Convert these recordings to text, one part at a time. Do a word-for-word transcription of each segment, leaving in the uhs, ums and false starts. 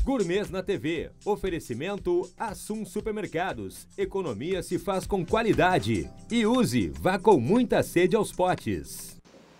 Gourmet na T V. Oferecimento Assum Supermercados. Economia se faz com qualidade. E use, vá com muita sede aos potes.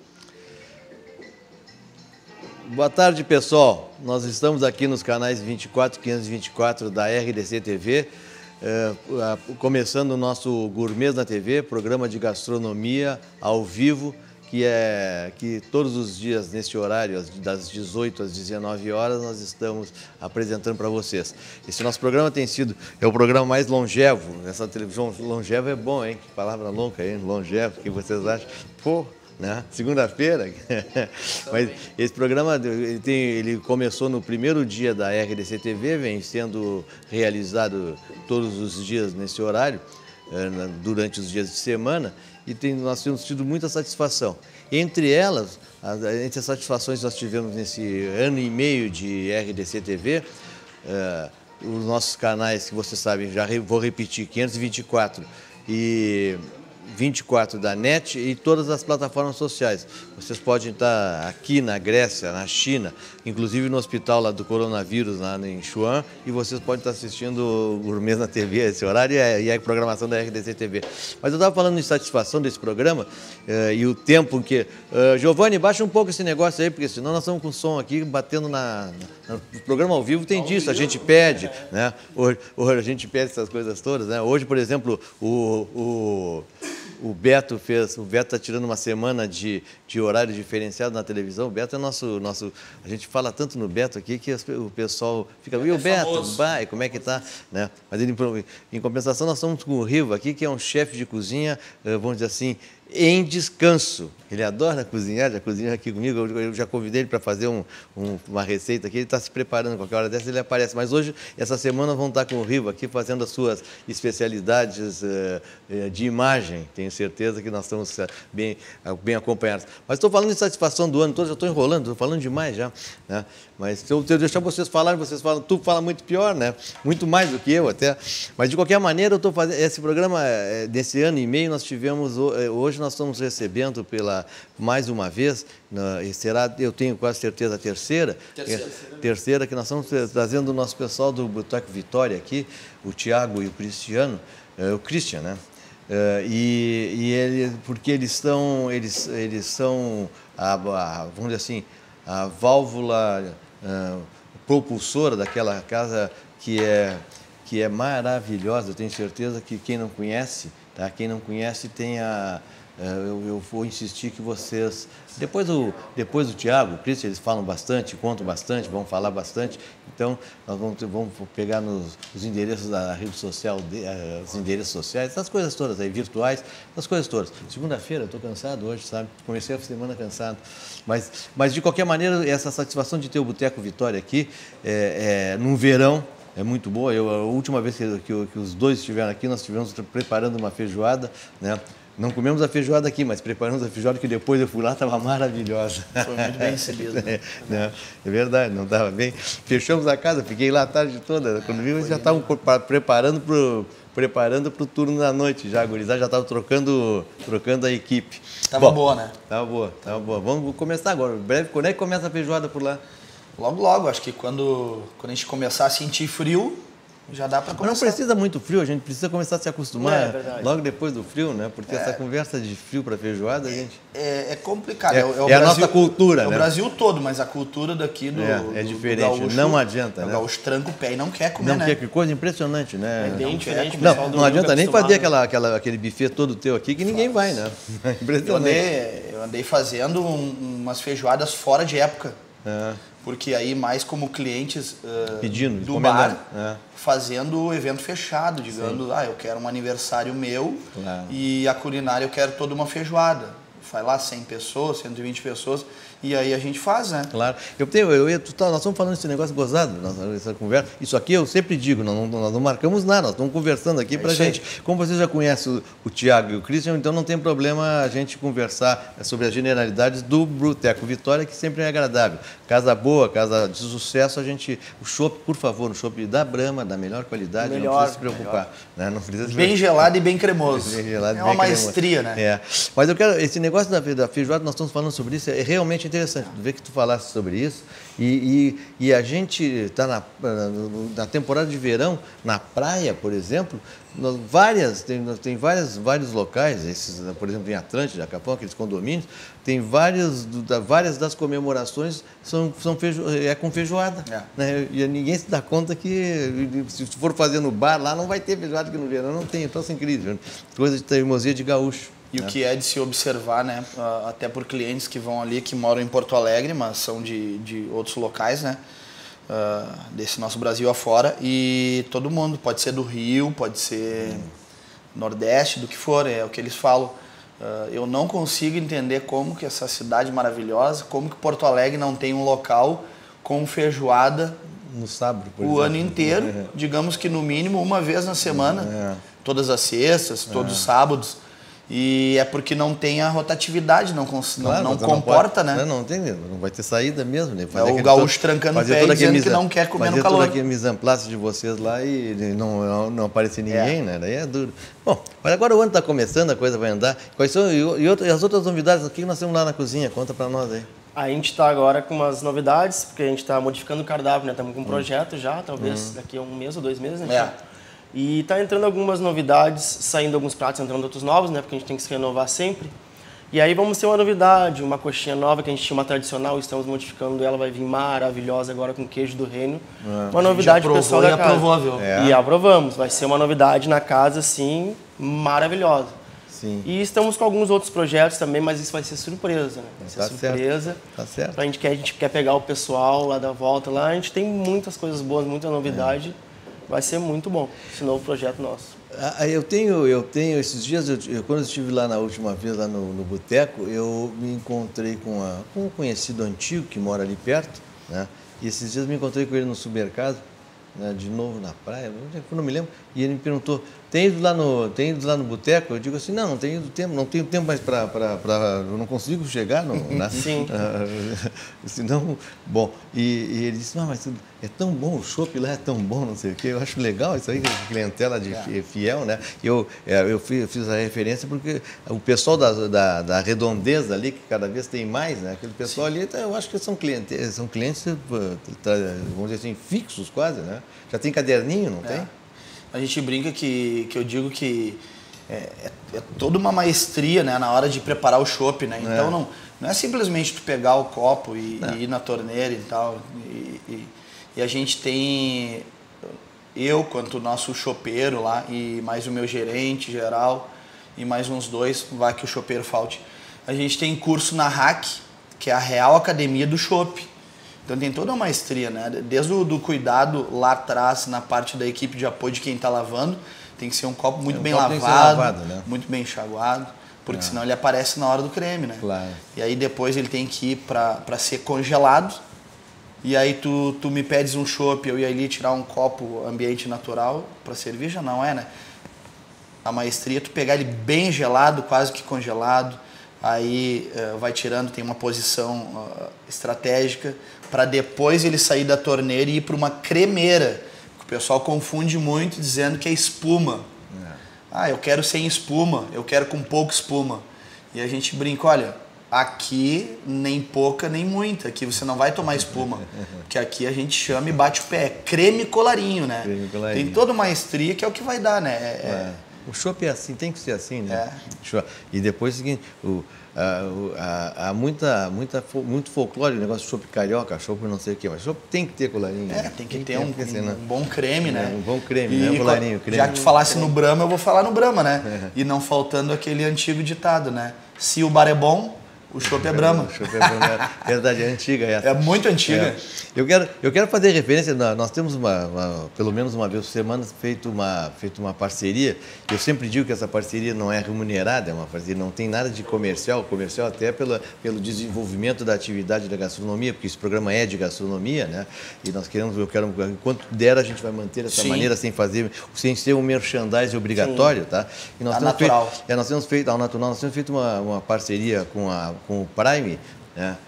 Boa tarde, pessoal. Nós estamos aqui nos canais vinte e quatro, quinhentos e vinte e quatro da R D C T V, eh, começando o nosso Gourmet na T V, programa de gastronomia ao vivo, que é que todos os dias, nesse horário, das dezoito às dezenove horas, nós estamos apresentando para vocês. Esse nosso programa tem sido, é o programa mais longevo. Essa televisão longevo é bom, hein? Que palavra louca, hein? Longevo, o que vocês acham? Pô, né? Segunda-feira. Mas esse programa, ele, tem, ele começou no primeiro dia da R D C T V, vem sendo realizado todos os dias nesse horário, durante os dias de semana, e tem, nós temos tido muita satisfação. Entre elas, entre as satisfações que nós tivemos nesse ano e meio de R D C T V, uh, os nossos canais, que vocês sabem, já vou repetir, quinhentos e vinte e quatro e vinte e quatro da NET e todas as plataformas sociais. Vocês podem estar aqui na Grécia, na China, inclusive no hospital lá do coronavírus, lá em Wuhan, e vocês podem estar assistindo o Gourmet na T V, esse horário, e a programação da R D C T V. Mas eu estava falando de satisfação desse programa eh, e o tempo que... Uh, Giovanni, baixa um pouco esse negócio aí, porque senão nós estamos com o som aqui batendo na... na o programa ao vivo tem disso, a gente pede, né? Hoje, hoje a gente pede essas coisas todas, né? Hoje, por exemplo, o... o O Beto fez, o Beto está tirando uma semana de, de horário diferenciado na televisão. O Beto é nosso, nosso, a gente fala tanto no Beto aqui que o pessoal fica, e o é Beto, vai, como é que tá, né? Mas ele, em compensação, nós estamos com o Riva aqui, que é um chefe de cozinha, vamos dizer assim, em descanso. Ele adora cozinhar, já cozinha aqui comigo, eu já convidei ele para fazer um, um, uma receita aqui, ele está se preparando, qualquer hora dessa ele aparece. Mas hoje, essa semana, vamos estar com o Riva aqui fazendo as suas especialidades uh, de imagem. Tenho certeza que nós estamos bem, bem acompanhados. Mas estou falando de satisfação do ano todo, já estou enrolando, estou falando demais já, né? Mas se eu, se eu deixar vocês falarem, vocês falam, tu fala muito pior, né? Muito mais do que eu até. Mas de qualquer maneira, eu estou fazendo esse programa, desse ano e meio, nós tivemos, hoje nós estamos recebendo pela, mais uma vez, e será, eu tenho quase certeza, a terceira, terceira, terceira que nós estamos trazendo o nosso pessoal do Boteco Vitória aqui, o Tiago e o Cristiano, o Christian, né? Uh, e, e ele, porque eles estão, eles, eles são, a, a, vamos dizer assim, a válvula uh, propulsora daquela casa que é, que é maravilhosa. Eu tenho certeza que quem não conhece, tá? Quem não conhece tem a... Uh, eu, eu vou insistir que vocês... Depois do, depois do Tiago, o Cristian, eles falam bastante, contam bastante, vão falar bastante. Então, nós vamos, vamos pegar nos, os endereços da rede social, de, uh, os endereços sociais, essas coisas todas aí, virtuais, essas coisas todas. Segunda-feira, eu estou cansado hoje, sabe? Comecei a semana cansado. Mas, mas, de qualquer maneira, essa satisfação de ter o Boteco Vitória aqui, é, é, num verão, é muito boa. Eu, a última vez que, que, que os dois estiveram aqui, nós estivemos preparando uma feijoada, né? Não comemos a feijoada aqui, mas preparamos a feijoada que depois eu fui lá, estava maravilhosa. Foi muito bem recebido. Né? É, não, é verdade, não estava bem. Fechamos a casa, fiquei lá a tarde toda. Quando vi, eles já estavam preparando para o preparando pro turno da noite. Já, gurizada, já estavam trocando, trocando a equipe. Estava boa, né? Estava boa, estava boa. Vamos começar agora. Breve, quando é que começa a feijoada por lá? Logo, logo. Acho que quando, quando a gente começar a sentir frio... Já dá para começar. Mas não precisa muito frio, a gente precisa começar a se acostumar é, logo depois do frio, né? Porque é. essa conversa de frio para feijoada, é, gente... É, é complicado. É, é, o, é, o é a Brasil, nossa cultura, é né? É o Brasil todo, mas a cultura daqui do É, é diferente, do gaúcho, não adianta, é, né? O gaúcho tranca o pé e não quer comer, não né? quer, que coisa impressionante, né? É bem não diferente. Não, Não, não adianta nem fazer aquela, aquela, aquele buffet todo teu aqui que ninguém vai, né? Eu andei, eu andei fazendo um, umas feijoadas fora de época. É. Porque aí, mais como clientes uh, Pedindo, do bar, é. fazendo o evento fechado, dizendo, ah, eu quero um aniversário meu, claro. E a culinária eu quero toda uma feijoada. Vai lá cem pessoas, cento e vinte pessoas, e aí a gente faz, né? Claro. Eu tenho, eu, eu, nós estamos falando desse negócio gozado, essa conversa. Isso aqui eu sempre digo, nós não, nós não marcamos nada, nós estamos conversando aqui é pra gente. Aí. Como você já conhece o, o Tiago e o Christian, então não tem problema a gente conversar sobre as generalidades do Boteco Vitória, que sempre é agradável. Casa boa, casa de sucesso, a gente... O chopp, por favor, o chopp da Brahma, da melhor qualidade, melhor, não precisa se preocupar. Né? Não precisa se bem gelado e bem cremoso. Bem gelado, é bem uma maestria, cremoso. né? É. Mas eu quero... Esse negócio da, da feijoada, nós estamos falando sobre isso, é realmente interessante. Ver que tu falasse sobre isso. E, e, e a gente está na, na temporada de verão, na praia, por exemplo, nós, várias, tem, tem várias, vários locais, esses, por exemplo, em Atlântida, Capão, aqueles condomínios, tem várias, da, várias das comemorações são, são feijo, é com feijoada. É. Né? E ninguém se dá conta que se for fazer no bar, lá não vai ter feijoada, que no verão não tem. Então, é incrível. Coisa de teimosia de gaúcho. E o que é de se observar, né, até por clientes que vão ali, que moram em Porto Alegre, mas são de, de outros locais, né, desse nosso Brasil afora, e todo mundo, pode ser do Rio, pode ser hum. Nordeste, do que for, é o que eles falam. Eu não consigo entender como que essa cidade maravilhosa, como que Porto Alegre não tem um local com feijoada no sábado, por o exemplo. ano inteiro, é. digamos que no mínimo uma vez na semana, é. todas as sextas, todos é. os sábados. E é porque não tem a rotatividade, não, claro, não, não comporta, não pode, né? Não tem, não vai ter saída mesmo. Né? É o gaúcho todo, trancando o pé e dizendo que não quer comer no calor. Fazer todo aquele mise en place de vocês lá e não, não, não aparecer ninguém, é. né? Daí é duro. Bom, mas agora o ano está começando, a coisa vai andar. Quais são, e, e, outras, e as outras novidades, o que nós temos lá na cozinha? Conta para nós aí. A gente está agora com umas novidades, porque a gente está modificando o cardápio, né? Estamos com um projeto hum. já, talvez hum. daqui a um mês ou dois meses, né? É. E tá entrando algumas novidades, saindo alguns pratos, entrando outros novos, né? Porque a gente tem que se renovar sempre. E aí vamos ter uma novidade, uma coxinha nova, que a gente tinha uma tradicional, estamos modificando ela, vai vir maravilhosa agora com queijo do reino. É. Uma novidade pro pessoal da casa. Aprovou, viu? É. E aprovamos, vai ser uma novidade na casa, assim, maravilhosa. Sim. E estamos com alguns outros projetos também, mas isso vai ser surpresa, né? Vai ser tá surpresa. Certo. Tá certo. A gente, quer, a gente quer pegar o pessoal lá da volta, lá a gente tem muitas coisas boas, muita novidade. É. Vai ser muito bom esse novo projeto nosso. Ah, eu tenho, eu tenho esses dias, eu, eu, quando eu estive lá na última vez, lá no, no Boteco, eu me encontrei com, a, com um conhecido antigo que mora ali perto, né? E esses dias me encontrei com ele no supermercado, né? De novo na praia, eu não me lembro, e ele me perguntou, tem ido lá no, tem ido lá no Boteco? Eu digo assim, não, não tenho ido tempo, não tenho tempo mais para, eu não consigo chegar, no, né? Sim. Uh, senão, bom, e, e ele disse, não, mas é tão bom, o chopp lá é tão bom, não sei o quê, eu acho legal isso aí, clientela de é. fiel, né? Eu, eu fiz, fiz a referência porque o pessoal da, da, da redondeza ali, que cada vez tem mais, né? Aquele pessoal Sim. ali, eu acho que são clientes, são clientes, vamos dizer assim, fixos quase, né? Já tem caderninho, não é. tem? A gente brinca que, que eu digo que é, é, é toda uma maestria, né, na hora de preparar o chopp, né? Então é. Não, não é simplesmente tu pegar o copo e, e ir na torneira e tal. E, e, e a gente tem, eu quanto o nosso chopeiro lá e mais o meu gerente geral e mais uns dois, vai que o chopeiro falte. A gente tem curso na R A C, que é a Real Academia do Chopp. Então tem toda uma maestria, né? Desde o do cuidado lá atrás, na parte da equipe de apoio de quem está lavando, tem que ser um copo muito é, um bem copo lavado, lavado né? muito bem enxaguado, porque é. senão ele aparece na hora do creme, né? Claro. E aí depois ele tem que ir para ser congelado, e aí tu, tu me pedes um chopp, eu ia ali tirar um copo ambiente natural para servir, já não é, né? A maestria é tu pegar ele bem gelado, quase que congelado, aí uh, vai tirando, tem uma posição uh, estratégica, para depois ele sair da torneira e ir para uma cremeira, que o pessoal confunde muito dizendo que é espuma. É. Ah, eu quero sem espuma, eu quero com pouca espuma. E a gente brinca, olha, aqui nem pouca nem muita, aqui você não vai tomar espuma, porque aqui a gente chama e bate o pé, é creme colarinho, né? Creme colarinho. Tem toda uma maestria que é o que vai dar, né? É, é. O chopp é assim, tem que ser assim, né? É. E depois o seguinte, o, há, há muita, muita, muito folclore, o negócio de chopp carioca, chopp não sei o quê, mas chopp tem que ter colarinho. É, né? tem que tem ter, ter um, um, um bom creme, né? Um bom creme, e, né? Um colarinho, creme. Já que tu falasse no Brahma, eu vou falar no Brahma, né? É. E não faltando aquele antigo ditado, né? Se o bar é bom, o chopp é Brahma. O chopp é Brahma, é verdade, é antiga essa. É muito antiga. É. Eu, quero, eu quero fazer referência, nós temos uma, uma, pelo menos uma vez por semana feito uma, feito uma parceria. Eu sempre digo que essa parceria não é remunerada, é uma parceria, não tem nada de comercial, comercial até pela, pelo desenvolvimento da atividade da gastronomia, porque esse programa é de gastronomia, né? E nós queremos, eu quero, enquanto der, a gente vai manter essa Sim. maneira sem fazer, sem ser um merchandising obrigatório, Sim. tá? E nós a temos natural. Feito, é, nós temos feito, ao natural, nós temos feito uma, uma parceria com a com o Prime, né?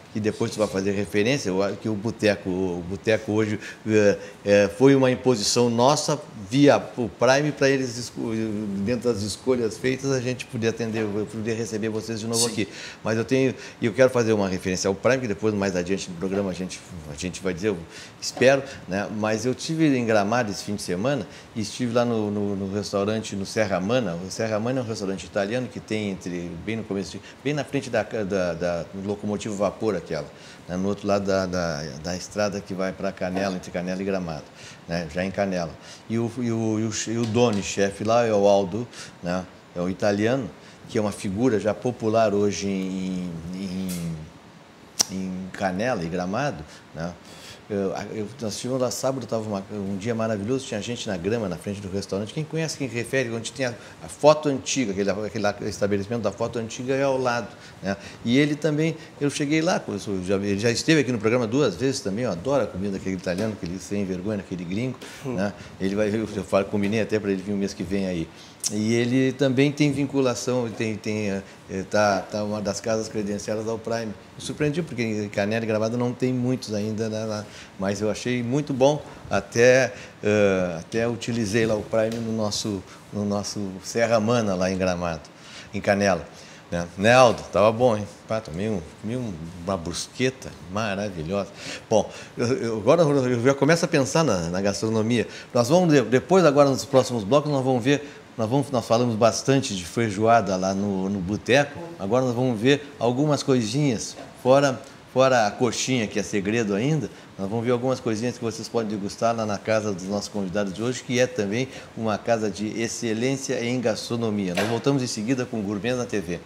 que depois tu vai fazer referência, eu acho que o boteco, o boteco hoje é, é, foi uma imposição nossa via o Prime para eles, dentro das escolhas feitas, a gente poder atender, eu poder receber vocês de novo Sim. aqui. Mas eu tenho, e eu quero fazer uma referência ao Prime, que depois mais adiante no programa a gente, a gente vai dizer, eu espero, né? Mas eu estive em Gramado esse fim de semana e estive lá no, no, no restaurante, no Serra Mana. O Serra Mana é um restaurante italiano que tem entre, bem no começo, bem na frente da, da, da locomotiva vapor aquela, né? No outro lado da, da, da estrada que vai para Canela, entre Canela e Gramado, né? Já em Canela. E o, e o, e o, e o dono, chefe lá, é o Aldo, né? É o italiano, que é uma figura já popular hoje em, em, em Canela e Gramado, né? Eu, eu, nós tivemos lá sábado, estava um dia maravilhoso, tinha gente na grama, na frente do restaurante. Quem conhece, quem refere, onde tem a, a foto antiga, aquele, aquele estabelecimento da foto antiga é ao lado, né? E ele também, eu cheguei lá, eu já, ele já esteve aqui no programa duas vezes também, eu adoro a comida daquele italiano, aquele sem vergonha, aquele gringo, hum. né? Ele vai, eu, eu falo, combinei até para ele vir o mês que vem aí. E ele também tem vinculação, tem, tem, tá, tá uma das casas credenciadas ao Prime. Me surpreendi, porque em Canela e Gramado não tem muitos ainda, né? Mas eu achei muito bom, até, uh, até utilizei lá o Prime no nosso, no nosso Serra Mana, lá em Gramado, em Canela. Né, né Aldo? Tava bom, hein? Pá, tomei, um, tomei uma brusqueta maravilhosa. Bom, eu, eu, agora eu já começo a pensar na, na gastronomia. Nós vamos, depois, agora nos próximos blocos, nós vamos ver. Nós, vamos, nós falamos bastante de feijoada lá no, no boteco, agora nós vamos ver algumas coisinhas, fora, fora a coxinha, que é segredo ainda, nós vamos ver algumas coisinhas que vocês podem degustar lá na casa dos nossos convidados de hoje, que é também uma casa de excelência em gastronomia. Nós voltamos em seguida com Gourmet na T V.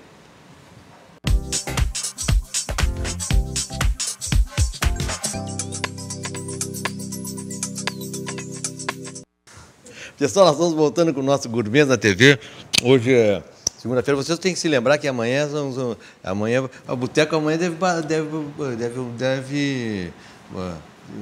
Pessoal, nós estamos voltando com o nosso Gourmet na T V. Hoje é segunda-feira. Vocês têm que se lembrar que amanhã, são, amanhã a Boteco amanhã deve, deve, deve, deve vamos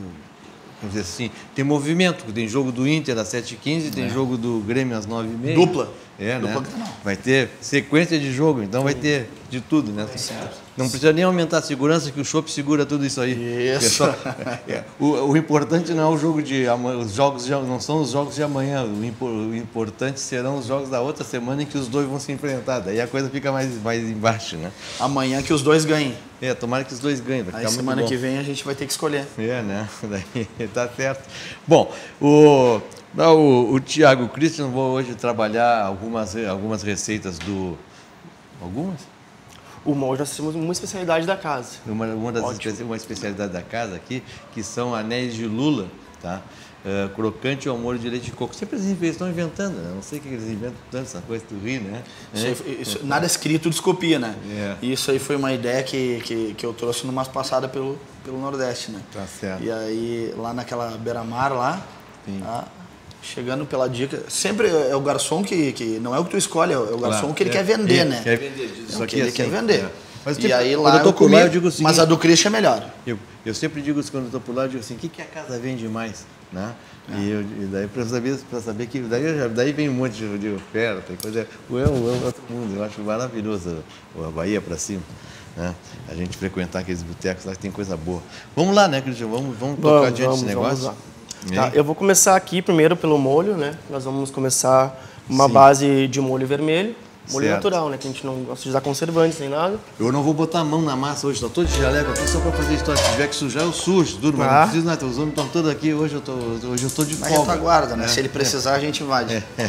dizer assim, tem movimento. Tem jogo do Inter às sete e quinze, tem é. jogo do Grêmio às nove e meia. Dupla. É, Dupla né? Vai ter sequência de jogo, então vai ter de tudo, né? Não precisa nem aumentar a segurança, que o chopp segura tudo isso aí. Isso. É, o, o importante não é o jogo de amanhã, os jogos de, não são os jogos de amanhã. O, impor, o importante serão os jogos da outra semana em que os dois vão se enfrentar. Daí a coisa fica mais, mais embaixo, né? Amanhã que os dois ganhem. É, tomara que os dois ganhem. Vai aí semana que vem a gente vai ter que escolher. É, né? Daí tá certo. Bom, o Não, o, o Tiago Christian, vou hoje trabalhar algumas, algumas receitas do... Algumas? Uma, hoje nós temos uma especialidade da casa. Uma, uma, das espe uma especialidade da casa aqui, que são anéis de lula, tá? Uh, crocante ao molho de leite de coco. Sempre eles estão inventando, né? Não sei o que eles inventam tanto, essa coisa do Rio, né? Isso aí, isso, nada escrito, descopia, né? É. Isso aí foi uma ideia que, que, que eu trouxe numa passada pelo, pelo Nordeste, né? Tá certo. E aí, lá naquela beira-mar lá, tá? Chegando pela dica, sempre é o garçom que, que não é o que tu escolhe, é o garçom claro, que ele é, quer vender, é, né? Quer vender, diz isso é aqui que ele assim, quer vender. É. Mas, e tipo, aí lá eu, eu comi, lá, eu digo o seguinte, mas a do Christian é melhor. Eu, eu sempre digo isso quando eu estou por lá, eu digo assim, o que, que a casa vende mais? Né? É. E, eu, e daí para saber, saber que daí, já, daí vem um monte de, de oferta, coisa, o eu, o eu, outro mundo. Eu acho maravilhoso a Bahia para cima. Né? A gente frequentar aqueles botecos lá que tem coisa boa. Vamos lá, né, Cristian? Vamos, vamos tocar vamos, adiante vamos, esse negócio? Vamos lá. Tá, eu vou começar aqui primeiro pelo molho, né? Nós vamos começar uma Sim. base de molho vermelho, molho certo. natural, né? Que a gente não gosta de usar conservantes nem nada. Eu não vou botar a mão na massa hoje, estou todo de jaleco aqui só para fazer história. Se tiver que sujar, eu sujo, duro, mas Ah. não preciso nada. Os homens estão todos aqui, hoje eu tô, hoje eu tô de Na folga. retaguarda, né? É. Se ele precisar, a gente invade. É.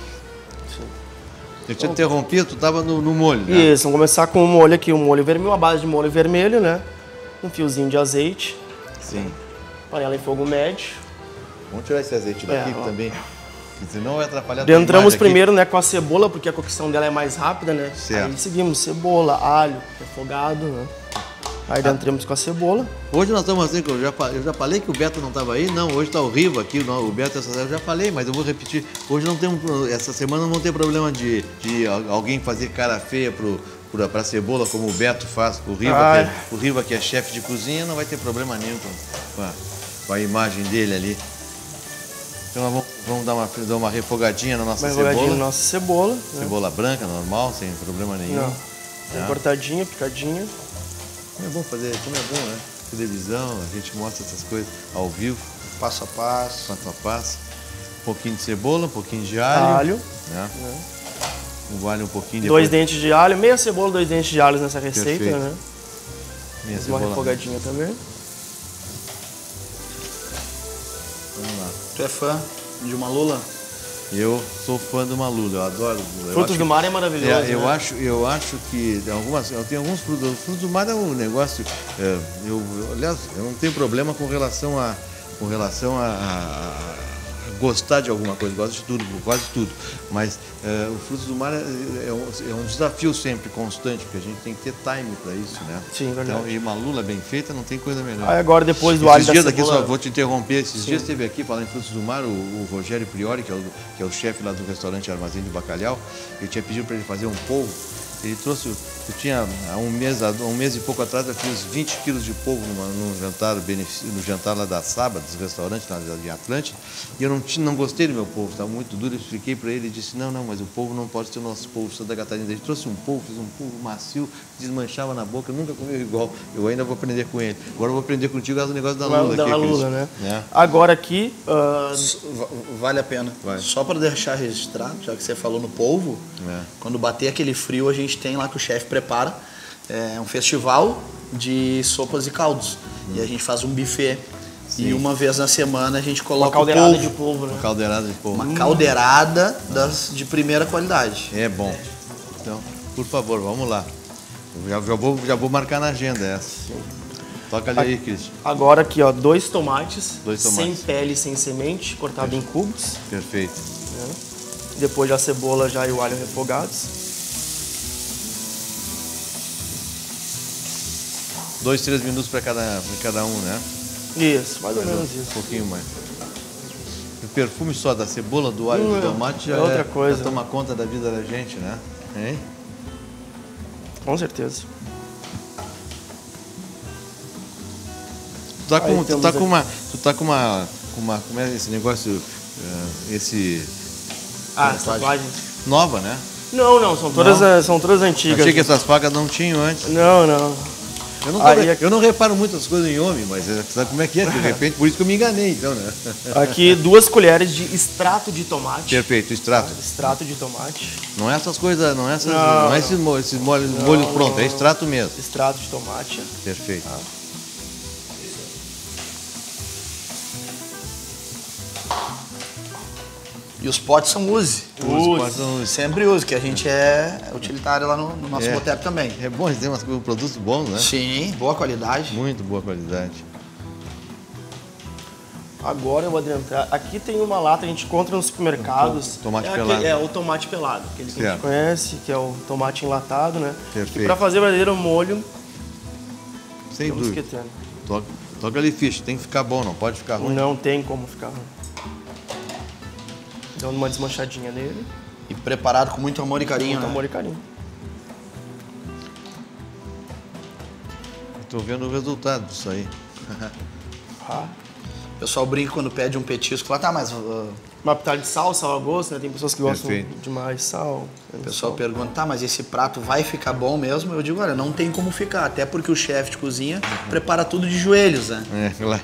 Eu te interrompi, tu estava no, no molho, né? Isso, vamos começar com o molho aqui, o molho vermelho, uma base de molho vermelho, né? Um fiozinho de azeite, Sim. panela em fogo médio. Vamos tirar esse azeite daqui É, ó. também, porque senão vai atrapalhar a tua Entramos imagem aqui. primeiro, né, com a cebola, porque a cocção dela é mais rápida, né? Certo. Aí seguimos cebola, alho, refogado, né? Aí entramos com a cebola. Hoje nós estamos assim, que eu já, fa- eu já falei que o Beto não estava aí, não, hoje está o Riva aqui, não, o Beto, essa, eu já falei, mas eu vou repetir, hoje não tem um, pro- essa semana não vão ter problema de, de al- alguém fazer cara feia pro, pro, pra cebola, como o Beto faz, o Riva, Ai. que é, o Riva que é chefe de cozinha, não vai ter problema nenhum com, com, a, com a imagem dele ali. Então nós vamos, vamos dar, uma, dar uma refogadinha na nossa Uma refogadinha cebola, na nossa cebola. Né? cebola branca, normal, sem problema nenhum. Não. Tá. Cortadinha, picadinha. Como é bom fazer, como é bom, né? Televisão, a gente mostra essas coisas ao vivo. Passo a passo. Passo a passo. Um pouquinho de cebola, um pouquinho de alho. Alho. Né? É. Um alho um pouquinho depois. Dois dentes de alho, meia cebola, dois dentes de alho nessa receita, Perfeito. né? Meia Uma cebola. refogadinha também. Vamos lá. Tu é fã de uma lula? Eu sou fã do Malula, eu adoro. Eu Frutos acho do que- mar é maravilhoso, É, eu, né? acho, eu acho que tem algumas, eu tenho alguns frutos. O fruto do mar é um negócio. é, eu, eu- aliás, eu não tenho problema com relação a, com relação a, a- a gostar de alguma coisa. Gosto de tudo, quase tudo. Mas é, o fruto do mar é, é um, é um desafio sempre constante, porque a gente tem que ter time para isso, né? Sim, verdade. Então, e uma lula bem feita não tem coisa melhor. Aí agora, depois do Esses alho da dias aqui, cebola... só vou te interromper, esses dias esteve aqui falando em frutos do mar o, o Rogério Priori, que é o, que é o chefe lá do restaurante Armazém de Bacalhau. Eu tinha pedido para ele fazer um polvo. Ele trouxe, eu tinha há um mês, há um mês e pouco atrás, eu fiz vinte quilos de polvo numa, num jantar, benefici- no jantar lá da Saba, dos restaurantes lá de Atlântida, e eu não, tinha, não gostei do meu polvo, estava muito duro. Eu expliquei para ele, ele disse, não, não, mas o polvo não pode ser o nosso polvo Santa Catarina. Ele trouxe um polvo, fiz um polvo macio, desmanchava na boca, eu nunca comi igual. Eu ainda vou aprender com ele. Agora eu vou aprender contigo o negócio da lula da aqui, lula, Cristian. né? É. Agora aqui, ah, Va- Vale a pena. Vai. Só para deixar registrado, já que você falou no polvo, É. quando bater aquele frio, a gente tem lá que o chefe prepara é, um festival de sopas e caldos. E a gente faz um buffet. E uma vez na semana a gente uma coloca o caldeirada polvo. de polvo, né? Uma caldeirada de polvo. Uma caldeirada das, de primeira qualidade. É bom. Então, por favor, vamos lá. Eu Já, já, vou, já vou marcar na agenda essa. Toca ali aí, Cristian. Agora aqui, ó, dois tomates, Dois sem tomates. pele, sem semente, cortado em cubos. Perfeito. Né? Depois a cebola já e o alho refogados. Dois, três minutos para cada, pra cada um, né? Isso, mais ou menos Um isso. pouquinho mais. O perfume só da cebola, do alho e Hum, do tomate já é outra é- coisa. já toma conta da vida da gente, né? Hein? Com certeza. Tu tá com, Aí tu temos tá aqui. com uma. Tu tá com uma. Com uma como é esse negócio? eh, esse. Ah, Tatuagem. tatuagem. Nova, né? Não, não, são todas, Não. eh, são todas antigas. Achei que essas facas não tinham antes. Não, não. Eu não, tô Aí re- aqui- eu não reparo muitas coisas em homem, mas é, sabe como é que é? De repente, por isso que eu me enganei, então, né? Aqui duas colheres de extrato de tomate. Perfeito, extrato. Extrato de tomate. Não é essas coisas, não é, essas, Não, não é esses molhos, esses molhos, molhos prontos, é extrato mesmo. Extrato de tomate. Perfeito. E os potes são Uzi. Os potes são Uzi. Sempre Uzi, que a gente é utilitário lá no, no nosso É. boteco também. É bom, eles têm umas- um produtos bons, né? Sim, boa qualidade. Muito boa qualidade. Agora eu vou adentrar. Aqui tem uma lata, a gente encontra nos supermercados. Tomate é pelado. aquele- é o tomate pelado, aquele que a gente Certo. conhece, que é o tomate enlatado, né? Perfeito. E para fazer o verdadeiro molho, Sem temos que dúvida. ter. Toca, toca ali, ficha. Tem que ficar bom, não pode ficar ruim. Não tem como ficar ruim. Dando uma desmanchadinha nele, E preparado com muito amor e carinho. muito né? amor e carinho. Estou vendo o resultado disso aí. Ah. O pessoal brinca quando pede um petisco lá, tá, mas uh, Uma pitada de sal, sal a gosto, né? Tem pessoas que gostam Perfeito. de mais sal. o pessoal pergunta, tá, mas esse prato vai ficar bom mesmo? Eu digo, olha, não tem como ficar, até porque o chefe de cozinha prepara tudo de joelhos, né? É, claro.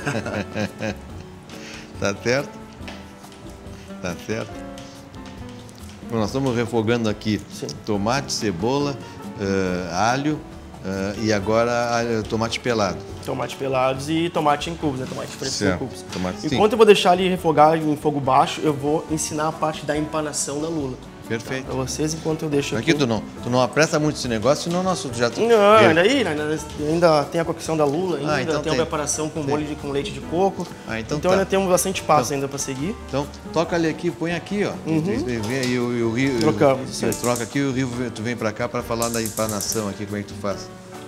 Tá certo? Tá certo. Bom, nós estamos refogando aqui Sim. tomate, cebola, eh, alho eh, e agora alho- tomate pelado. Tomate pelados e tomate em cubos, né? Tomate fresco em Certo. cubos. Tomate- sim. Enquanto eu vou deixar ele refogar em fogo baixo, eu vou ensinar a parte da empanação da lula. Perfeito. Pra vocês, enquanto eu deixo aqui. Aqui tu não, tu não apressa muito esse negócio, senão nosso já... Não, ele- ainda aí, ainda, ainda tem a cocção da lula, ainda Ah, então tem a tem. preparação com Tem. molho de, com leite de coco. Ah, então tá. ainda temos bastante passo ainda pra seguir. Então, toca ali aqui, põe aqui, ó. E, e, e, o- e o Rio... Uhum. Trocamos, isso e- aí. Troca aqui e o Rio, tu vem pra cá pra falar da empanação aqui, como é que tu faz.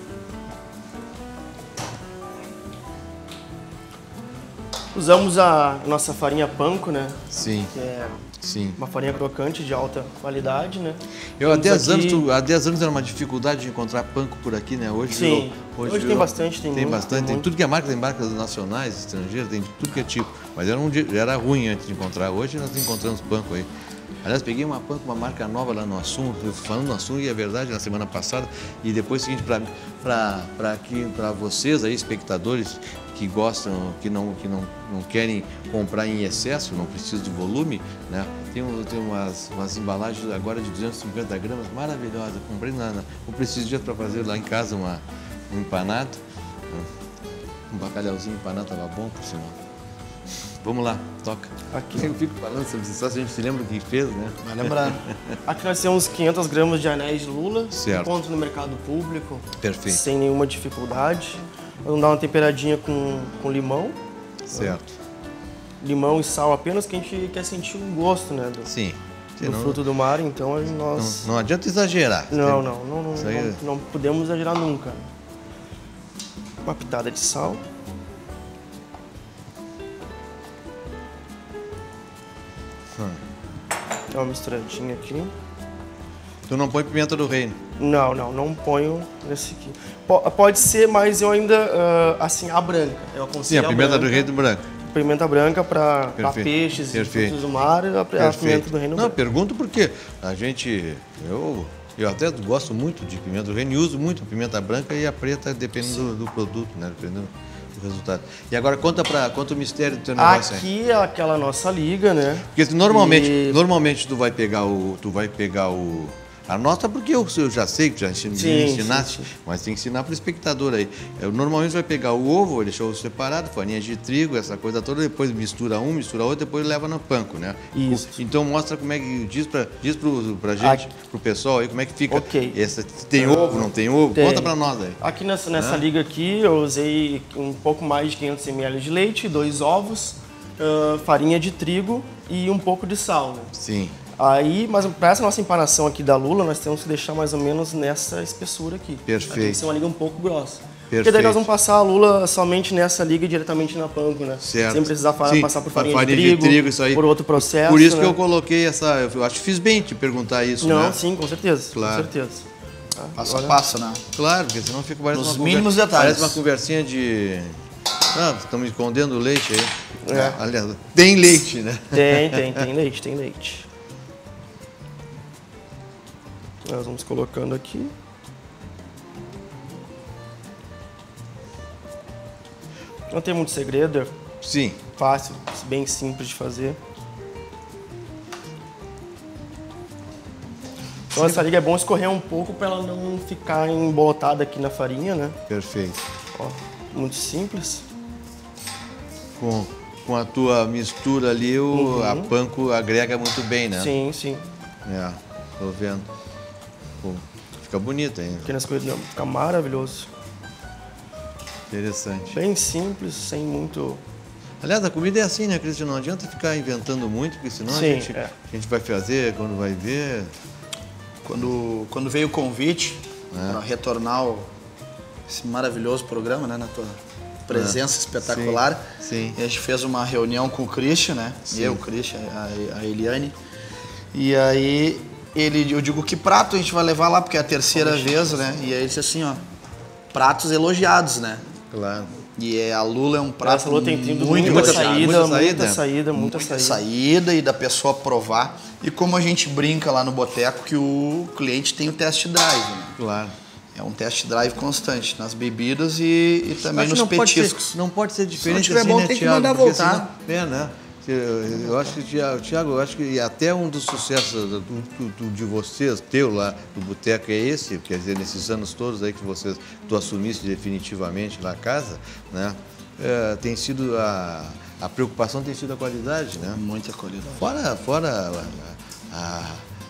Usamos a nossa farinha panko, né? Sim, Que é sim. uma farinha crocante de alta qualidade, né? Eu há Temos dez anos, aqui- tu- há dez anos era uma dificuldade de encontrar panko por aqui, né? Hoje Sim. virou- Hoje tem bastante, tem muito, bastante, tem tem muito. tudo que é marca, tem marcas nacionais, estrangeiras, tem de tudo que é tipo. Mas era, um, di- era ruim antes de encontrar. Hoje nós encontramos panko aí. Aliás, peguei uma panko, uma marca nova lá no Assum, eu falando no Assum, e é verdade, na semana passada, e depois, seguinte, pra, para vocês aí, espectadores que gostam, que não, que não, não querem comprar em excesso, não precisam de volume, né? Tem, um, tem umas, umas embalagens agora de duzentos e cinquenta gramas maravilhosas. Comprei na, na, eu preciso dias para fazer lá em casa uma, um empanado. Um bacalhauzinho empanado estava bom, por sinal. Vamos lá, toca. Aqui. Eu fico falando sobre isso, só se a gente se lembra o que fez, né? Vai lembrar. Aqui nós temos quinhentas gramas de anéis de lula. Certo. Encontro no mercado público. Perfeito. Sem nenhuma dificuldade. Vamos dar uma temperadinha com, com limão. Certo. Limão e sal apenas, que a gente quer sentir o gosto, né? Do, Sim. do Senão, fruto do mar, então aí nós... não, não adianta exagerar. Não, não, não, não, Isso aí- não, não podemos exagerar nunca. Uma pitada de sal. Hum. Dá uma misturadinha aqui. Tu não põe pimenta do reino. Não, não, não ponho nesse aqui. Po- Pode ser, mas eu ainda, ah, assim, a branca. Eu aconselho Sim, a pimenta do branca. reino branco. Pimenta branca para Perfeito. peixes e Perfeito. frutos do mar, a, a pimenta do reino Não, branco. pergunto porque a gente, eu, eu até gosto muito de pimenta do reino e uso muito a pimenta branca e a preta dependendo do, do produto, né? Dependendo do resultado. E agora conta para conta o mistério do teu negócio aí. Aqui é aquela nossa liga, né? Porque tu normalmente, E- normalmente tu vai pegar o, tu vai pegar o a nota, porque eu, eu já sei que já ensin- Sim, ensinaste, sim, sim. mas tem que ensinar para o espectador aí. Eu, normalmente vai pegar o ovo, vai deixar o ovo separado, farinha de trigo, essa coisa toda, depois mistura um, mistura outro, depois leva no panko, né? Isso. Então mostra como é que, diz para diz pro, pra gente, Aqui. pro pessoal aí, como é que fica. Ok. Essa, tem ovo, não tem ovo? Tem. Conta para nós aí. Aqui nessa, nessa liga aqui eu usei um pouco mais de quinhentos mililitros de leite, dois ovos, ah, farinha de trigo e um pouco de sal, né? Sim. Aí, mas para essa nossa empanação aqui da lula, nós temos que deixar mais ou menos nessa espessura aqui. Perfeito. Tem que ser uma liga um pouco grossa. Porque Perfeito. daí nós vamos passar a lula somente nessa liga diretamente na panko, né? Certo. Sem precisar fa- Sim, passar por a farinha, farinha de, de trigo, trigo, isso aí. por outro processo. Por isso que né? eu coloquei essa. Eu acho que fiz bem te perguntar isso, Não, né? sim, com certeza. Claro. Com certeza. Ah, Passo a agora- passo, né? Claro, porque senão fica parecendo Nos uma mínimos conver- detalhes. Parece uma conversinha de. Ah, estamos escondendo o leite aí. É. Aliás, tem leite, né? Tem, tem, tem leite, tem leite. Nós vamos colocando aqui. Não tem muito segredo, é Sim. fácil, bem simples de fazer. Então essa liga é bom escorrer um pouco para ela não ficar embolotada aqui na farinha, né? Perfeito. Ó, muito simples. Com, com a tua mistura ali, o, a panko agrega muito bem, né? Sim, sim. É, tô vendo. Pô, fica bonita ainda. Aqui nas coisas fica maravilhoso. Interessante. Bem simples, sem muito... Aliás, a comida é assim, né, Cristian? Não adianta ficar inventando muito, porque senão Sim, a, gente, é. a gente vai fazer, quando vai ver. Quando, quando veio o convite para retornar o, esse maravilhoso programa, né, na tua presença espetacular, Sim. e a gente fez uma reunião com o Christian, né? Sim. Eu, o Christian, a, a Eliane. E aí ele, eu digo que prato a gente vai levar lá, porque é a terceira vez, né? E aí ele disse assim, ó, pratos elogiados, né? Claro. E é, a lula é um prato Essa lua tem tido muito muita, muita saída, muita muita saída. saída, muita muita saída. saída e da pessoa provar. E como a gente brinca lá no boteco que o cliente tem o test drive, né? Claro. É um test drive constante nas bebidas e, e também Acho que nos não pode petiscos. ser- não pode ser diferente tiver assim, bom, né, tem que Thiago? mandar Porque voltar. senão- é, né? Eu, eu acho que, Thiago, Thiago, eu acho que até um dos sucessos do, do- do- de vocês, teu lá, do Boteco, é esse, quer dizer, nesses anos todos aí que vocês, tu assumiste definitivamente na casa, né? É, tem sido a, a preocupação tem sido a qualidade, né? Muita qualidade. Fora, fora a, a-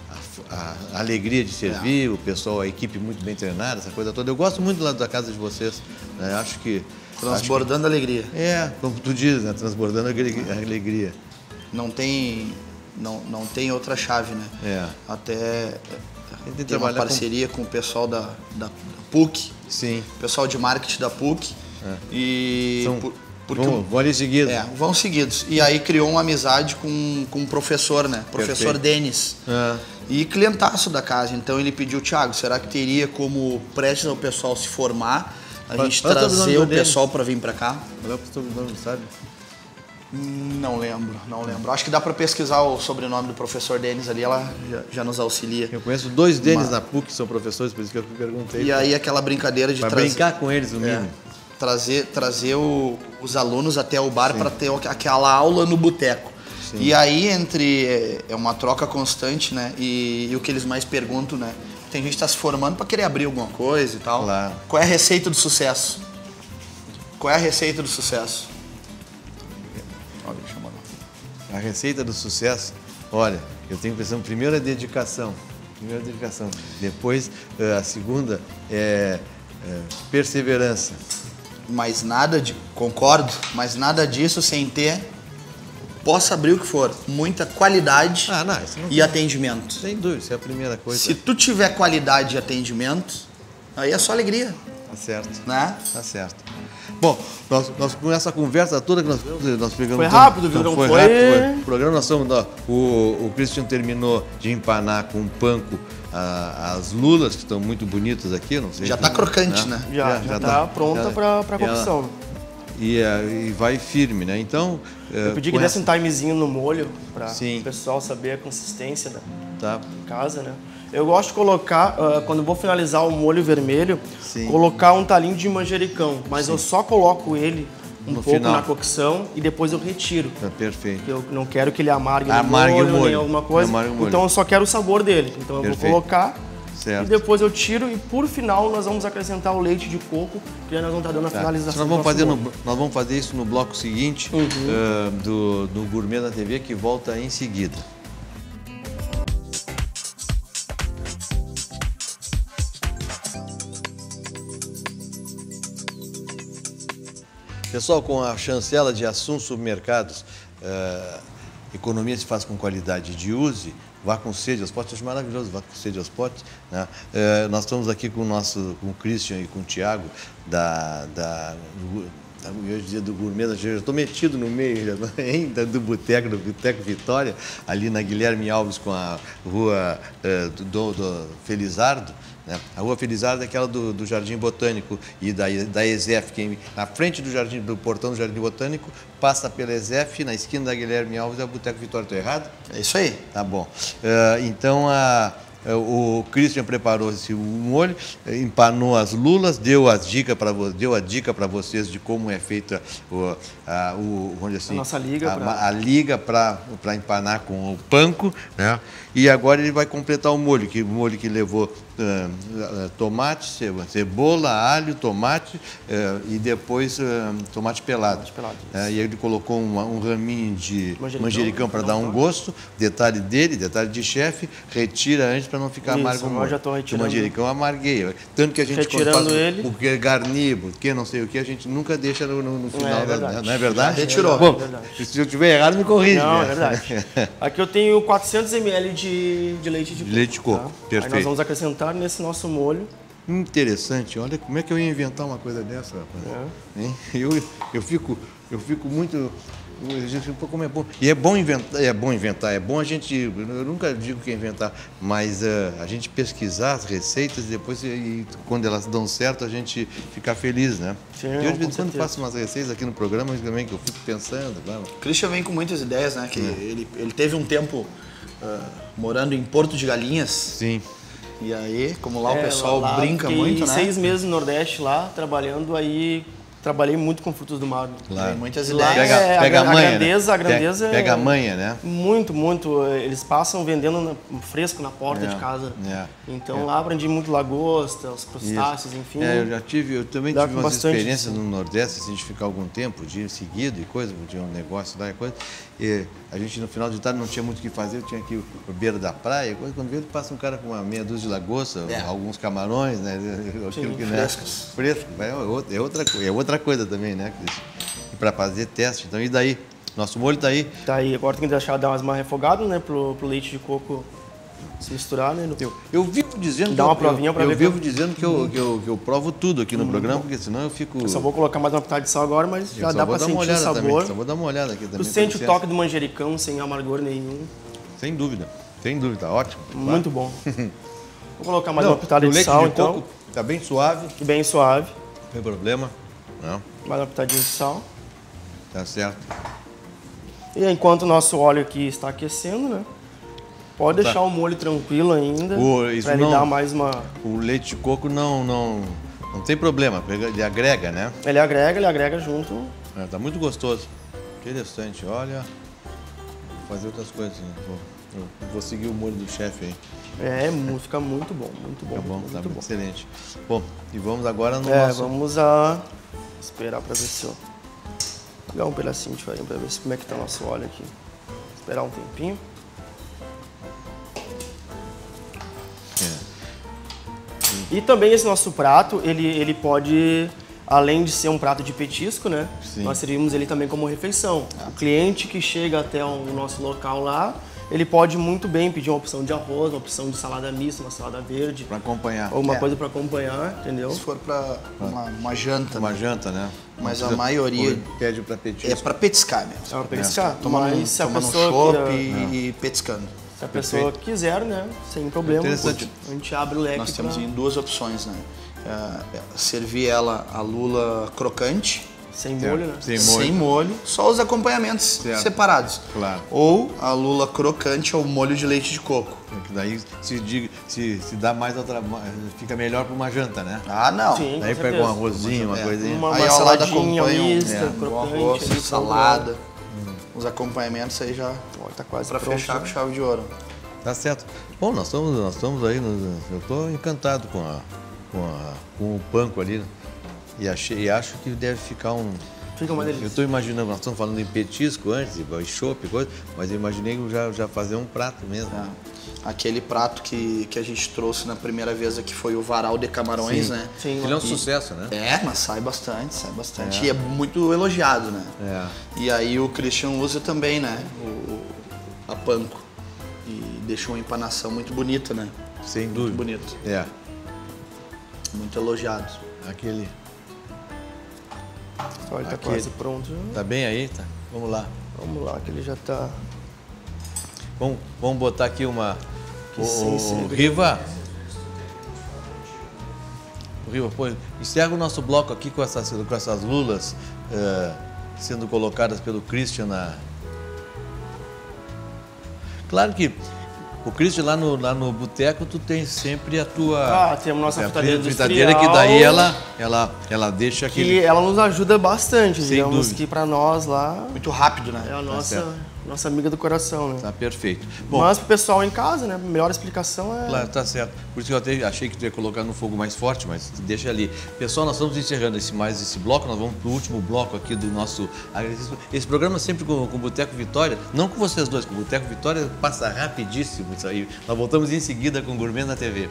a- a alegria de servir, o pessoal, a equipe muito bem treinada, essa coisa toda. Eu gosto muito lá da casa de vocês, né? Acho que... Transbordando alegria. É, como tu diz, né? Transbordando a alegria- a alegria. Não tem, não, não tem outra chave, né? É. Até Tem que tem uma trabalhar com- parceria com... o pessoal da, da, da P U C, Sim. pessoal de marketing da P U C. E São, por- porque vão, vão ali seguido. É, vão seguidos. E aí criou uma amizade com, com um professor, né? Professor Perfeito. Denis. É. E clientaço da casa. Então ele pediu, Thiago, será que teria como, prestes ao pessoal se formar, a Qual- gente qual é o sobrenome trazer do o Denis? pessoal para vir para cá? Qual é o sobrenome, sabe? Não lembro, não lembro. Acho que dá para pesquisar o sobrenome do professor Denis ali, ela já, já nos auxilia. Eu conheço dois deles Mas... na P U C que são professores, por isso que eu perguntei. E aí aquela brincadeira de Pra trazer... brincar com eles, no mínimo. É, trazer trazer o, os alunos até o bar para ter aquela aula no boteco. E aí entre... É, é uma troca constante, né? E, e o que eles mais perguntam, né? Tem gente que tá se formando para querer abrir alguma coisa e tal. Claro. Qual é a receita do sucesso? Qual é a receita do sucesso? Olha, deixa eu mandar. A receita do sucesso, olha, eu tenho pensando, primeiro é dedicação, primeiro é dedicação, depois a segunda é, é perseverança. Mas nada de, concordo, mas nada disso sem ter, possa abrir o que for, muita qualidade ah, não, isso não e tem, atendimento. Sem dúvida, isso é a primeira coisa. Se tu tiver qualidade e atendimento, aí é só alegria. Tá certo, né? Tá certo. Bom, nós, nós com essa conversa toda que nós nós pegamos... Foi rápido, viu? Não foi, foi... rápido, foi. O programa nós somos... Ó, o, o Christian terminou de empanar com panko a, as lulas, que estão muito bonitas aqui, não sei. Já se, tá crocante, né? Já, já, já, já tá, tá pronta para para cocção. E, e vai firme, né? Então... Eu pedi que desse um timezinho no molho para o Sim. pessoal saber a consistência da tá. casa, né? Eu gosto de colocar, uh, quando vou finalizar o molho vermelho, Sim. colocar um talinho de manjericão, mas Sim. eu só coloco ele um no pouco final. na cocção e depois eu retiro. Tá perfeito. Porque eu não quero que ele amargue, amargue no molho, o molho, nem alguma coisa. Amargue o molho. Então eu só quero o sabor dele. Então eu perfeito. vou colocar certo. e depois eu tiro e por final nós vamos acrescentar o leite de coco, que nós vamos estar dando a tá. finalização. Nós vamos, do fazer molho. no, nós vamos fazer isso no bloco seguinte uhum. uh, do, do Gourmet da T V, que volta em seguida. Pessoal, com a chancela de Assum Supermercados, uh, economia se faz com qualidade de use, vá com sede aos potes, acho maravilhoso, vá com sede aos potes. Né? Uh, nós estamos aqui com o nosso, com o Christian e com o Thiago, da, da, eu ia dizer do Gourmet da T V, eu estou metido no meio ainda do Boteco, do Boteco Vitória, ali na Guilherme Alves com a rua uh, do, do Felizardo. Né? A Rua Felizardo é aquela do, do Jardim Botânico e da, da ESEF, que na frente do, jardim, do portão do Jardim Botânico, passa pela ESEF, na esquina da Guilherme Alves é o Boteco Vitória. Estou errado? É isso aí. Tá bom. Uh, então, a, o Christian preparou esse molho, empanou as lulas, deu, as dica pra, deu a dica para vocês de como é feita o, a, o, vamos dizer assim, a nossa liga a, pra... a liga para empanar com o panko, né? E agora ele vai completar o molho, que o molho que levou uh, tomate, cebola, alho, tomate uh, e depois uh, tomate pelado. Tomate pelado uh, e ele colocou uma, um raminho de manjericão, manjericão para dar um gosto. Detalhe dele, detalhe de chefe, retira antes para não ficar Isso, amargo o molho. eu já tô retirando. O manjericão amargueia. Tanto que a gente retirando faz ele. porque garni, porque não sei o que, a gente nunca deixa no, no, no final. É verdade. Da, não é verdade? Já retirou. Bom, é verdade. se eu estiver errado, me corrige. Não, né? é verdade. Aqui eu tenho quatrocentos mililitros de, de leite de coco. Leite de coco, tá? perfeito. Aí nós vamos acrescentar nesse nosso molho. Interessante, olha como é que eu ia inventar uma coisa dessa, rapaz. É. Hein? Eu, eu, fico, eu fico muito... Como é bom. E é bom inventar, é bom inventar, é bom a gente, eu nunca digo que é inventar, mas uh, a gente pesquisar as receitas e depois, e, quando elas dão certo, a gente ficar feliz, né? Sim, eu de vez em quando certeza. faço umas receitas aqui no programa também que eu fico pensando. Claro. O Christian vem com muitas ideias, né? Que é. ele, ele teve um tempo uh, morando em Porto de Galinhas. Sim. E aí, como lá É, o pessoal lá brinca fiquei muito, né? seis meses no Nordeste lá, trabalhando aí... Trabalhei muito com frutos do mar. Claro. Tem muitas Lá ideias. Pega, é, pega a, a manha, grandeza, né? a grandeza pega, pega é a manha, né? Muito, muito. Eles passam vendendo na, fresco na porta É, de casa. é, então é. lá aprendi muito lagosta, os crustáceos, enfim. É, eu já tive, eu também Dá tive com umas bastante, experiências sim. no Nordeste, assim, de ficar algum tempo, dia seguido e coisa, tinha um negócio lá e coisa. E a gente no final de tarde não tinha muito o que fazer, eu tinha que ir para beira da praia, coisa, quando veio passa um cara com uma meia dúzia de lagosta, É. alguns camarões, né? Aquilo Sim, que frescos. Né, fresco, é outra, é outra, é outra coisa também, né? Para fazer teste. Então, e daí? Nosso molho tá aí. Tá aí, agora tem que deixar dar umas mais refogadas, né? Pro, pro leite de coco se misturar, né? No... Eu, eu vivo dizendo Dá que uma eu, provinha eu, pra eu ver vivo que- dizendo que eu, que, eu, que eu provo tudo aqui no programa, porque senão eu fico. Eu só vou colocar mais uma pitada de sal agora, mas eu já só dá vou pra dar uma sentir o olhada sabor. também. Só vou dar uma olhada aqui também. Tu com sente o licença. toque do manjericão sem amargor nenhum. Sem dúvida, sem dúvida, ótimo. Muito bom. Vou colocar mais Não, uma pitada o de leite sal, de então. coco tá bem suave, Bem suave. não tem problema. Não, Mais uma pitadinha de sal. tá certo. E enquanto o nosso óleo aqui está aquecendo, né? Pode Tá. deixar o molho tranquilo ainda, O- isso para ele não- dar mais uma... O leite de coco não, não, não tem problema, ele agrega, né? Ele agrega, ele agrega junto. É, tá muito gostoso. Interessante, olha. Vou fazer outras coisas. Né? Vou, eu vou seguir o molho do chefe aí. É, mu- fica muito bom, muito bom, Tá bom, muito tá bom. excelente. Bom, e vamos agora no É, nosso... vamos a esperar para ver se eu... Pegar um pedacinho de farinha para ver se como é que tá o nosso óleo aqui. Esperar um tempinho. É. E também esse nosso prato, ele, ele pode, além de ser um prato de petisco, né? Sim. Nós servimos ele também como refeição. O cliente que chega até o nosso local lá, ele pode muito bem pedir uma opção de arroz, uma opção de salada mista, uma salada verde, Para acompanhar. ou uma É. coisa para acompanhar, entendeu? Se for para uma, uma janta, Uma né? janta, né? Não Mas a precisa- maioria- Pede para é petisco. para petiscar mesmo. É uma petiscar. Tomando, Mas se a tomando um pessoa, chopp queira- e, e petiscando. se a pessoa quiser, né? Sem problema, Interessante. a gente abre o leque. Nós temos pra- em duas opções, né? É, é, servir ela a lula crocante, Sem molho, né? Sem molho. sem molho, só os acompanhamentos Certo. separados. Claro. Ou a lula crocante ao molho de leite de coco. Que daí se, diga- se, se dá mais outra... Fica melhor para uma janta, né? Ah, não. Sim. Daí com pega um certeza. arrozinho, uma É, coisinha. Uma, Aí uma a salada saladinha acompanha um- mista, é, um crocante. arroz, ali, salada, os acompanhamentos aí já Ó, tá quase para pronto, fechar né? com chave de ouro. Tá certo. Bom, nós estamos, nós estamos aí, no- eu estou encantado com, a, com, a, com o panko ali e, achei, e acho que deve ficar um... Fica uma Eu delícia. estou imaginando, nós estamos falando em petisco antes, e chopp, coisa, mas eu imaginei já, já fazer um prato mesmo. É. Aquele prato que, que a gente trouxe na primeira vez aqui foi o varal de camarões, Sim. né? Sim, Ele é um e- sucesso, né? É, mas sai bastante, sai bastante. E é muito elogiado, né? É. E aí o Christian usa também, né? O, o- a panko. E deixa uma empanação muito bonita, né? Sem Muito dúvida. bonito. É, Muito elogiado. aquele... Ó, ele tá Aquele. quase pronto. Tá bem aí? Tá. Vamos lá. Vamos lá, que ele já tá... Vamos, vamos botar aqui uma... Que O, sim, o, sim. Riva. O Riva, pô, encerra o nosso bloco aqui com essas, com essas lulas eh, sendo colocadas pelo Christian na... Claro que o Christian lá no, lá no boteco, tu tem sempre a tua... Ah, temos nossa a fritadeira fritadeira que industrial, daí ela, ela, ela deixa Que aquele... ela nos ajuda bastante, Sem digamos dúvida. que pra nós lá Muito rápido, é né? a nossa, certo. nossa amiga do coração, né? Tá perfeito. Bom, Mas pro pessoal em casa, né? A melhor explicação é... claro, tá certo. Por isso que eu até achei que tu ia colocar no fogo mais forte, mas deixa ali. Pessoal, nós estamos encerrando esse, mais esse bloco, nós vamos pro último bloco aqui do nosso... Esse programa sempre com, com o Boteco Vitória, não com vocês dois, com o Boteco Vitória passa rapidíssimo isso aí. Nós voltamos em seguida com o Gourmet na T V.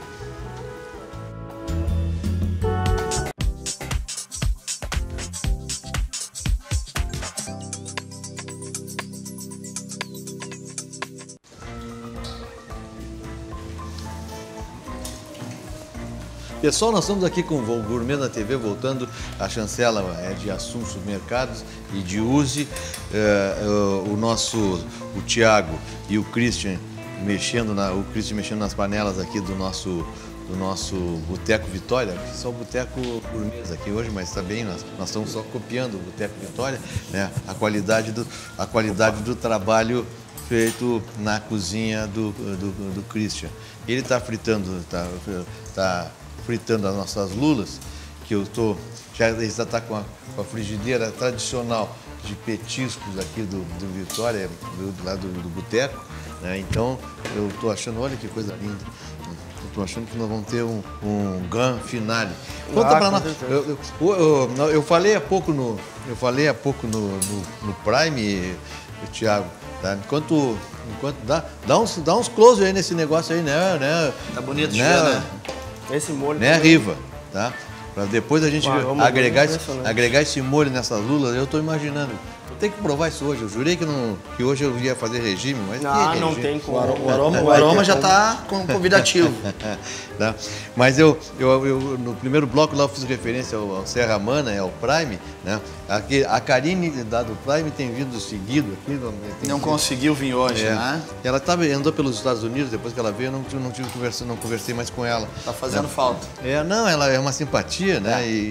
Pessoal, nós estamos aqui com o Gourmet na T V, voltando. A chancela é de Assum Supermercados e de Uzi. É, é, o nosso, o Thiago e o Christian mexendo, na, o Christian mexendo nas panelas aqui do nosso, do nosso Boteco Vitória. Só o Boteco Gourmet aqui hoje, mas está bem, nós, nós estamos só copiando o Boteco Vitória, né? A qualidade do, a qualidade do trabalho feito na cozinha do, do, do Christian. Ele está fritando, está tá fritando as nossas lulas, que eu tô, já ele já está com, a- com a frigideira tradicional de petiscos aqui do, do Vitória, do, do lado do, do boteco, né? Então eu estou achando, olha que coisa linda. Eu estou achando que nós vamos ter um, um gran finale. Conta Ah, para com nós. certeza. Eu, eu, eu, eu falei há pouco no, eu falei há pouco no, no, no Prime, Thiago. Tá? Enquanto, enquanto dá, dá uns, dá uns close aí nesse negócio aí, né, né? Tá bonito de né, ver, né? Esse molho... Né, também. Riva, tá? Para depois a gente Ah, vamos agregar, ver, esse, impressionante. agregar esse molho nessas lulas, eu estou imaginando. Eu tenho que provar isso hoje. Eu jurei que, não, que hoje eu ia fazer regime, mas Ah, que não regime? tem como. O aroma, o aroma, o Vai ter aroma já como. tá com- convidativo. Tá? Mas eu, eu, eu, no primeiro bloco lá eu fiz referência ao, ao Serra Mana, ao Prime, né? Aqui, a Karine da do Prime tem vindo seguido aqui. Tem Não sido- conseguiu vir hoje, É. né? Ela tava, andou pelos Estados Unidos, depois que ela veio, eu não, tive- não, tive conversa, não conversei mais com ela. Tá fazendo falta. É, não, ela é uma simpatia, né? E,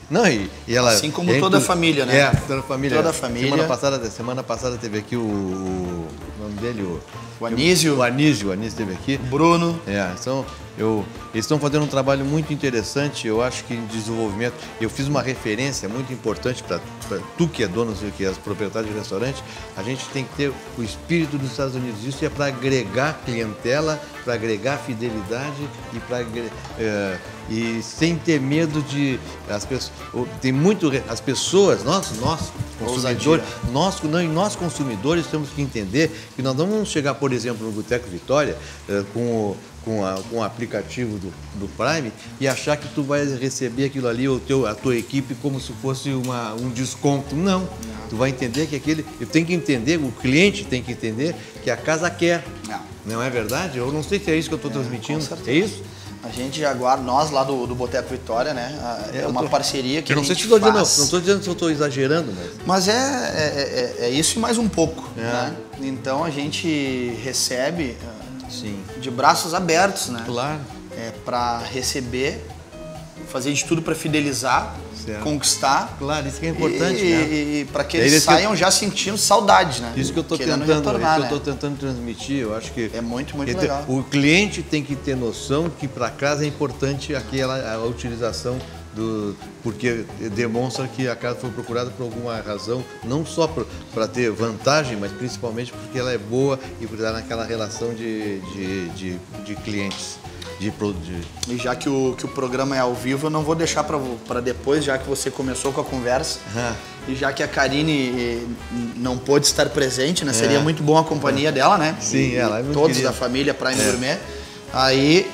Não, e, e ela... Assim como e toda tu, a família, né? É, toda a família. Toda a família. Semana passada, semana passada teve aqui o, o nome dele, o... O Anísio. O Anísio, o Anísio esteve aqui. O Bruno. É, então, eu, eles estão fazendo um trabalho muito interessante, eu acho que em desenvolvimento. Eu fiz uma referência muito importante para tu que é dono, que é proprietário de restaurante, a gente tem que ter o espírito dos Estados Unidos. Isso é para agregar clientela, para agregar fidelidade e para é, e sem ter medo de as pessoas. Tem muito as pessoas, nós, nós consumidores, nós, não, nós consumidores temos que entender que nós não vamos chegar, por exemplo, no Boteco Vitória é, com o Com, a, com o aplicativo do, do Prime e achar que tu vai receber aquilo ali, o teu, a tua equipe, como se fosse uma, um desconto. Não. Não. Tu vai entender que aquele... Eu tenho que entender, o cliente tem que entender que a casa quer. Não. Não é verdade? Eu não sei se é isso que eu estou é, transmitindo. É isso? A gente Jaguar, nós lá do, do Boteco Vitória, né? É, é uma tô, parceria que eu não a sei gente se tô faz. Dizendo, não estou dizendo se eu estou exagerando, mas... Mas é, é, é, é isso e mais um pouco, é. né? Então a gente recebe... Sim. De braços abertos, né? Claro. É, para receber, fazer de tudo para fidelizar, certo. Conquistar. Claro, isso que é importante, e, né? E, e para que eles saiam eu... já sentindo saudade, né? Isso que eu estou tentando, retornar, isso que eu né? tô tentando transmitir, eu acho que... É muito, muito legal. O cliente tem que ter noção que para casa é importante aquela, a utilização do... Porque demonstra que a casa foi procurada por alguma razão, não só para ter vantagem, mas principalmente porque ela é boa e por estar naquela relação de, de, de, de clientes. De, de... E já que o, que o programa é ao vivo, eu não vou deixar para depois, já que você começou com a conversa. Ah. E já que a Karine não pôde estar presente, né? Seria é. muito bom a companhia é. dela, né? Sim, e, ela é muito todos querida. da família Prime é. Gourmet. Aí,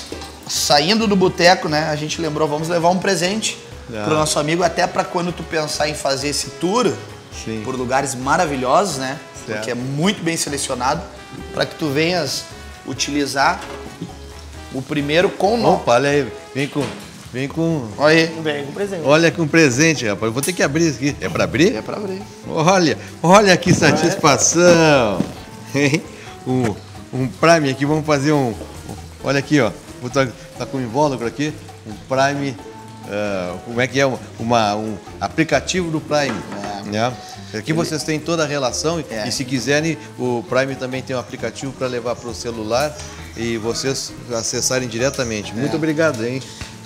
saindo do boteco, né? A gente lembrou, vamos levar um presente ah. pro nosso amigo, até para quando tu pensar em fazer esse tour Sim. por lugares maravilhosos, né? Certo. Porque é muito bem selecionado, para que tu venhas utilizar o primeiro com nó. Opa, olha aí, vem com... Vem com... Olha aí. Vem com presente. Olha com presente, rapaz. Eu vou ter que abrir isso aqui. É para abrir? É para abrir. Olha, olha que satisfação. um, um Prime aqui, vamos fazer um... Olha aqui, ó. Vou tá, tá com um invólucro aqui. Um Prime... Uh, como é que é? Uma, um aplicativo do Prime. É. Né? Aqui vocês têm toda a relação é. e se quiserem, o Prime também tem um aplicativo para levar para o celular e vocês acessarem diretamente. Muito é. obrigado, hein?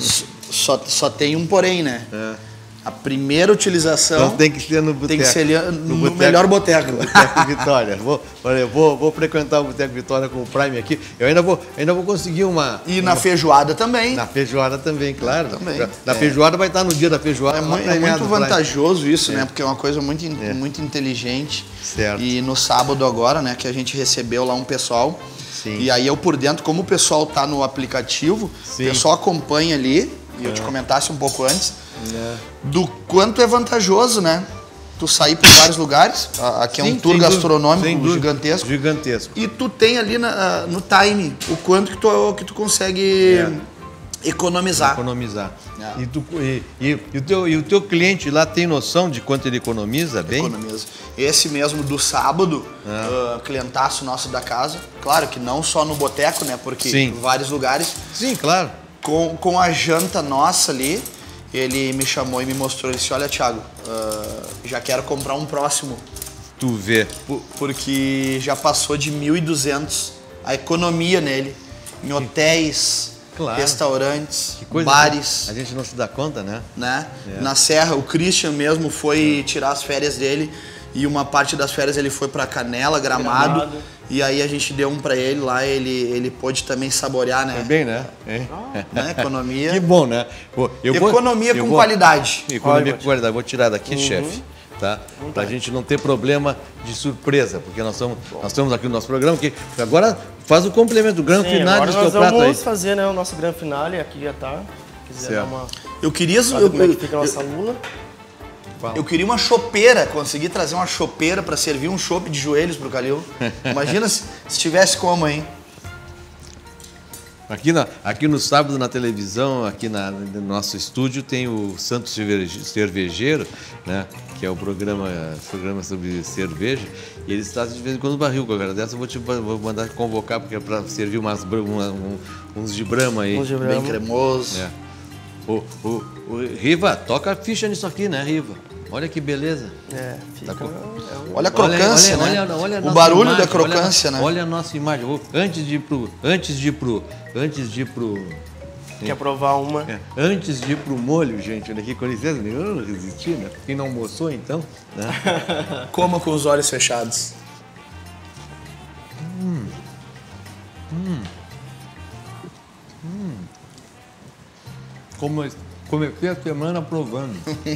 Só, só tem um porém, né? É. A primeira utilização então tem que ser no boteco. Tem que ser no, no boteco, melhor boteco. No Boteco Vitória. Vou, eu vou, vou frequentar o Boteco Vitória com o Prime aqui. Eu ainda vou, ainda vou conseguir uma... E uma, na feijoada também. Na feijoada também, claro. Também. Na é. feijoada vai estar no dia da feijoada. É, muito, é muito vantajoso isso, é. né? Porque é uma coisa muito, é. muito inteligente. Certo. E no sábado agora, né, que a gente recebeu lá um pessoal. Sim. E aí eu por dentro, como o pessoal tá no aplicativo, Sim. o pessoal acompanha ali, e eu é. te comentasse um pouco antes, é. do quanto é vantajoso, né? Tu sair por vários lugares, aqui é Sim, um tour gastronômico gigantesco. Gigantesco. E tu tem ali na, no time o quanto que tu, que tu consegue é. economizar. Economizar. É. E, tu, e, e, e, o teu, e o teu cliente lá tem noção de quanto ele economiza bem? Economiza. Esse mesmo do sábado, é. uh, clientaço nosso da casa, claro que não só no boteco, né? Porque Sim. em vários lugares. Sim, claro. Com, com a janta nossa ali, ele me chamou e me mostrou, ele disse, olha, Thiago, uh, já quero comprar um próximo. Tu vê. Por, porque já passou de mil e duzentos a economia nele, em hotéis, claro. restaurantes, bares. A gente não se dá conta, né? né? É. Na Serra, o Christian mesmo foi tirar as férias dele e uma parte das férias ele foi para Canela, Gramado. Gramado. E aí a gente deu um para ele lá, ele, ele pôde também saborear, né? Foi bem, né? Ah, né? Economia. Que bom, né? Eu Economia vou, com vou, qualidade. Economia com qualidade. Vou tirar daqui, uhum. chefe, tá? Pra gente não ter problema de surpresa, porque nós estamos, nós estamos aqui no nosso programa, que agora faz o complemento, o grande final do seu prato aí. Agora nós vamos fazer, né, o nosso grande finale, aqui já tá. Se quiser certo. dar uma... Eu queria... Sabe eu, como é que eu, fica a nossa lula? Eu queria uma chopeira, consegui trazer uma chopeira para servir um chopp de joelhos pro Calil. Imagina se, se tivesse como, hein? Aqui, na, aqui no sábado na televisão, aqui na, no nosso estúdio, tem o Santos Cervejeiro, né? Que é o programa, programa sobre cerveja. E eles trazem de vez em quando barril. Agora dessa eu vou te vou mandar convocar, porque é para servir umas, uma, um, uns de Brahma aí. Uns de Brahma. Bem cremoso. É. O, o, o Riva, toca a ficha nisso aqui, né, Riva? Olha que beleza. É, fica... Tá com- é um- Olha a crocância, olha, né? olha, olha a o nossa barulho imagem, da crocância, olha, né? Olha a nossa imagem. Vou- Antes de ir pro... Antes de ir pro... Antes de ir pro... Quer provar uma? é, antes de ir pro molho, gente, olha aqui, com licença, eu não resisti, né? Quem não almoçou, então, né? Coma com os olhos fechados. Como comecei a semana provando.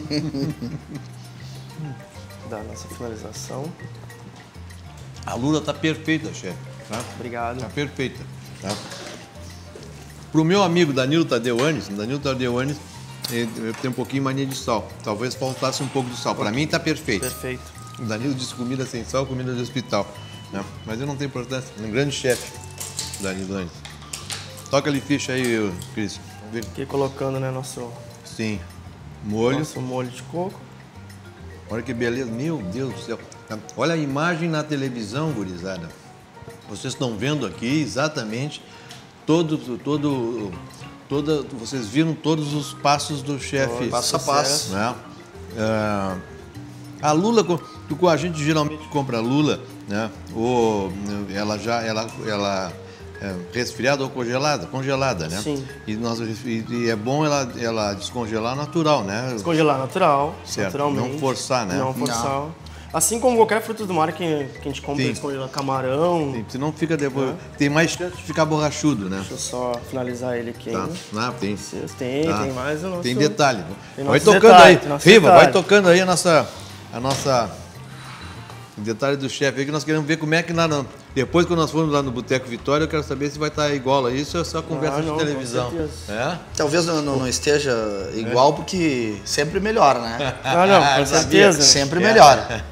Da nossa finalização. A lula tá perfeita, chefe. Tá? Obrigado. Tá perfeita. Tá? Pro meu amigo Danilo Tadeu Anis, Danilo Tadeu Anis, ele, ele tem um pouquinho mania de sal. Talvez faltasse um pouco de sal. Para mim tá perfeito. Perfeito. O Danilo disse comida sem sal, comida de hospital. Né? Mas eu não tenho importância. Um grande chefe, Danilo Anis. Toca ali ficha aí, Cris. Vamos ver. Aqui colocando, né, nosso, Sim. Molho. nosso molho de coco. Olha que beleza. Meu Deus do céu. Olha a imagem na televisão, gurizada. Vocês estão vendo aqui exatamente todo, todo, toda, vocês viram todos os passos do chefe. Passo a passo. Né? Ah, a lula, co- a gente geralmente compra lula, né? Ou ela já, ela, ela é resfriada ou congelada, congelada, né? Sim. E, nós, e, e é bom ela, ela descongelar natural, né? Descongelar natural, Certo, naturalmente. não forçar, né? Não forçar. Assim como qualquer fruto do mar que, que a gente compra Sim. descongelado, camarão. Sim, senão fica depois, tem mais chance de ficar borrachudo, né? Deixa eu só finalizar ele aqui Tá. ainda. Ah, tem. Vocês Tem, Tá. tem mais o nosso... Tem detalhe. Tem Vai nosso tocando detalhe, aí. tem nosso Riva, vai detalhe. tocando aí a nossa. A nossa. O detalhe do chefe aí que nós queremos ver como é que lá no, depois que nós formos lá no Boteco Vitória, eu quero saber se vai estar igual a isso ou é só conversa Ah, de não, televisão. com certeza. É? Talvez não, não- não esteja igual, porque sempre melhora, né? Ah, não, com Sabia. certeza. Sempre melhora.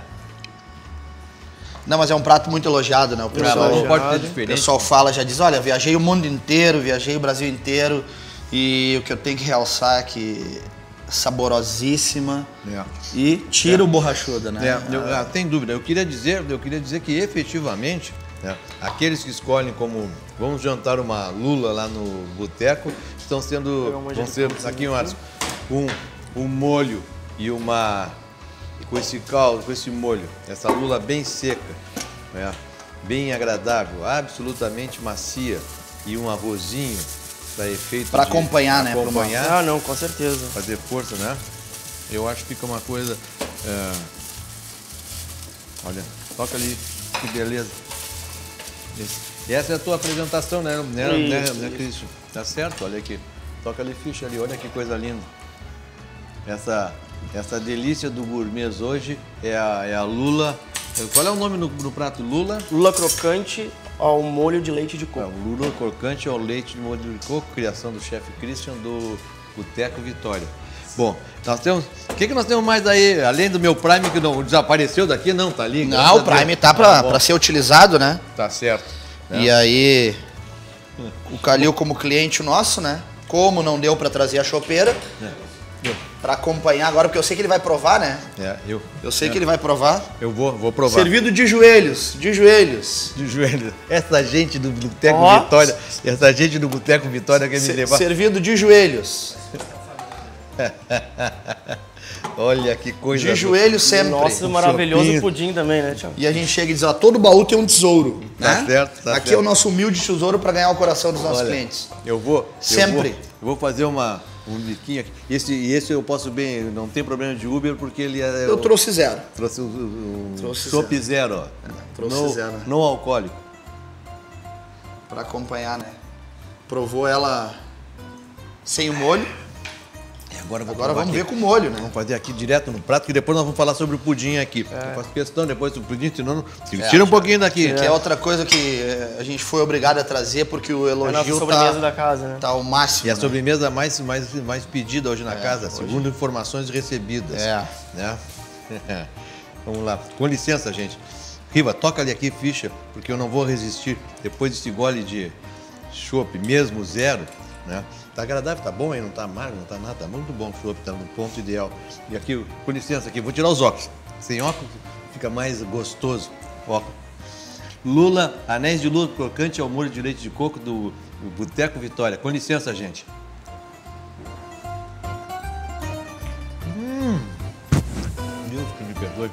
Não, mas é um prato muito elogiado, né? O Ah, pessoal, mas não pode ter o diferente. pessoal fala, já diz, olha, viajei o mundo inteiro, viajei o Brasil inteiro, e o que eu tenho que realçar é que saborosíssima É. e tira o borrachuda, né? É, eu, ah, tem dúvida. Eu queria dizer, eu queria dizer que efetivamente, né, aqueles que escolhem como vamos jantar uma lula lá no boteco estão Pegar sendo, uma vão ser jeitinho aqui, aqui. Márcio, um, um molho e uma com esse caldo, com esse molho, essa lula bem seca, né, bem agradável, absolutamente macia e um arrozinho para efeito Pra de acompanhar, né, pra uma- acompanhar, Ah, não, com certeza. fazer força, né? Eu acho que fica uma coisa. é, Olha, toca ali, que beleza. Esse- Essa é a tua apresentação, né, né, Isso, né, isso. né Cristian? Tá certo? Olha aqui. Toca ali ficha ali, olha que coisa linda. Essa, essa delícia do gourmet hoje é a, é a lula. Qual é o nome no, no prato? Lula? Lula crocante ao molho de leite de É, coco. o lula crocante ao leite de molho de coco, criação do chefe Christian do Boteco Vitória. Bom, nós temos. O que, que nós temos mais aí? Além do meu Prime que não desapareceu daqui, não, tá ali? graças Não, a o Prime Deus. tá pra, Ah, bom, pra ser utilizado, né? Tá certo. né? E aí, o Calil como cliente nosso, né? Como não deu pra trazer a chopeira, Eu, pra acompanhar agora, porque eu sei que ele vai provar, né? é, eu, Eu sei é, que ele vai provar. eu vou, vou provar. Servido de joelhos, de joelhos. De joelho. Essa gente do Boteco Ó. Vitória, essa gente do Boteco Vitória quer me Se- levar. servido de joelhos. Olha que coisa. De joelho sempre. Nossa, maravilhoso chopinho. pudim também, né, Tiago? E a gente chega e diz, ó, todo baú tem um tesouro. Tá né? certo, tá Aqui certo. é o nosso humilde tesouro para ganhar o coração dos nossos Olha, clientes. Eu vou. Sempre. Eu vou, eu vou fazer uma, um biquinho aqui. Esse, e esse eu posso bem, não tem problema de Uber, porque ele é. Eu trouxe zero. Trouxe o, o, o Trouxe chopp zero, ó. Trouxe não, zero. não alcoólico. Para acompanhar, né? Provou ela sem o molho. Agora, eu vou Agora provar vamos aqui. ver com molho, né? Vamos fazer aqui direto no prato, que depois nós vamos falar sobre o pudim aqui. Eu faço questão depois do pudim, senão não... Tira um pouquinho daqui. Que é outra coisa que eh, a gente foi obrigado a trazer porque o É a nossa elogio sobremesa tá, da casa, né? tá ao máximo. E a né? sobremesa mais, mais, mais pedida hoje na casa, segundo informações recebidas. É. Né? Vamos lá. Com licença, gente. Riva, toca ali aqui ficha, porque eu não vou resistir. Depois desse gole de chopp, mesmo zero, né? Tá agradável, tá bom aí, não tá amargo, não tá nada, tá muito bom o chopp, tá no ponto ideal. E aqui, com licença aqui, vou tirar os óculos. Sem óculos fica mais gostoso. Óculos. Lula, anéis de lula crocante ao molho de leite de coco do, do Boteco Vitória. Com licença, gente. abençoe.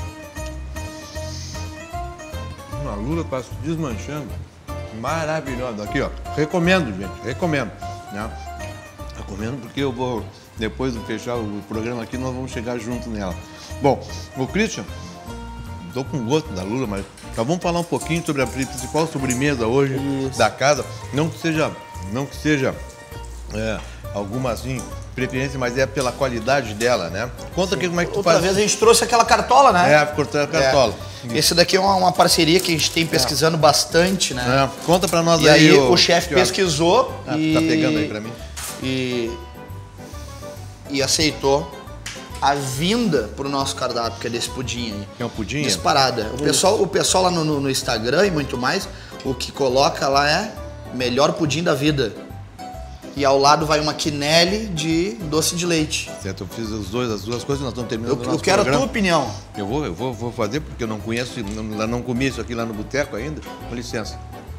Uma lula quase desmanchando. Maravilhosa. Aqui, ó. Recomendo, gente. Recomendo. Né? Recomendo porque eu vou, depois de fechar o programa aqui, nós vamos chegar junto nela. Bom, o Christian, estou com gosto da lula, mas nós vamos falar um pouquinho sobre a principal sobremesa hoje Isso. da casa. Não que seja, não que seja é, alguma assim preferência, mas é pela qualidade dela, né? Conta aqui como é que tu Outra faz. vez a gente trouxe aquela cartola, né? É, cortou a cartola. É. Esse daqui é uma, uma parceria que a gente tem pesquisando é. bastante, né? É. Conta pra nós e aí. E aí o, o chefe pesquisou ah, e... Tá pegando aí pra mim. E... E aceitou a vinda pro nosso cardápio, que é desse pudim aí. É um pudim? Disparada. O pessoal, o pessoal lá no, no, no Instagram e muito mais, o que coloca lá é melhor pudim da vida. E ao lado vai uma quenelle de doce de leite. Certo, eu fiz os dois, as duas coisas, nós estamos terminando Eu, o nosso eu quero programa. a tua opinião. Eu vou, eu vou, vou fazer porque eu não conheço, não, não comi isso aqui lá no boteco ainda. Com licença.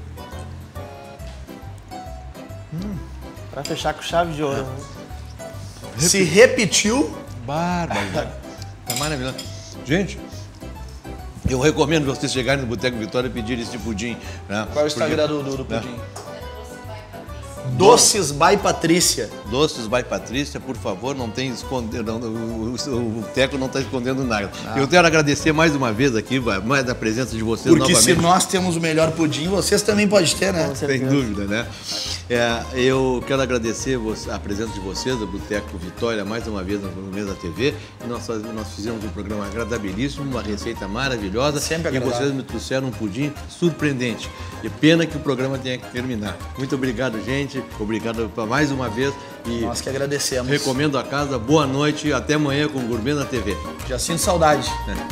Hum. Pra fechar com chave de ouro. É. Se repetiu. Bárbaro. Tá maravilhoso. Gente, eu recomendo vocês chegarem no Boteco Vitória e pedirem esse pudim. Né? Qual é o Instagram do, do, do pudim? Né? Doces by Patrícia. Doces by Patrícia, por favor, não tem esconder, não, o, o, o Teco não está escondendo nada. Não. Eu quero agradecer mais uma vez aqui, mais a presença de vocês Porque novamente. se nós temos o melhor pudim, vocês também podem ter, né? Sem dúvida, né? É, eu quero agradecer a presença de vocês, do Boteco Vitória, mais uma vez no Mês da T V. Nós, nós fizemos um programa agradabilíssimo, uma receita maravilhosa. Sempre agradável. E vocês me trouxeram um pudim surpreendente. E pena que o programa tenha que terminar. Muito obrigado, gente. Obrigado mais uma vez. E nós que agradecemos. Recomendo a casa. Boa noite e até amanhã com o Gourmet na T V. Já sinto saudade.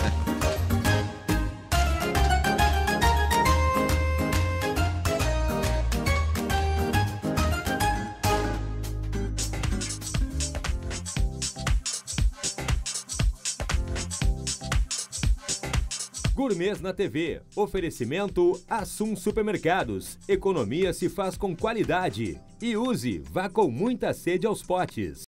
Gourmet na T V. Oferecimento Assum Supermercados. Economia se faz com qualidade. E use, vá com muita sede aos potes.